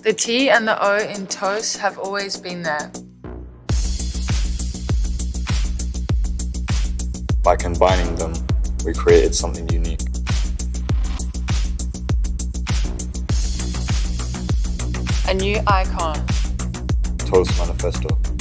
The T and the O in Tous have always been there. By combining them, we created something unique. A new icon. Tous Manifesto.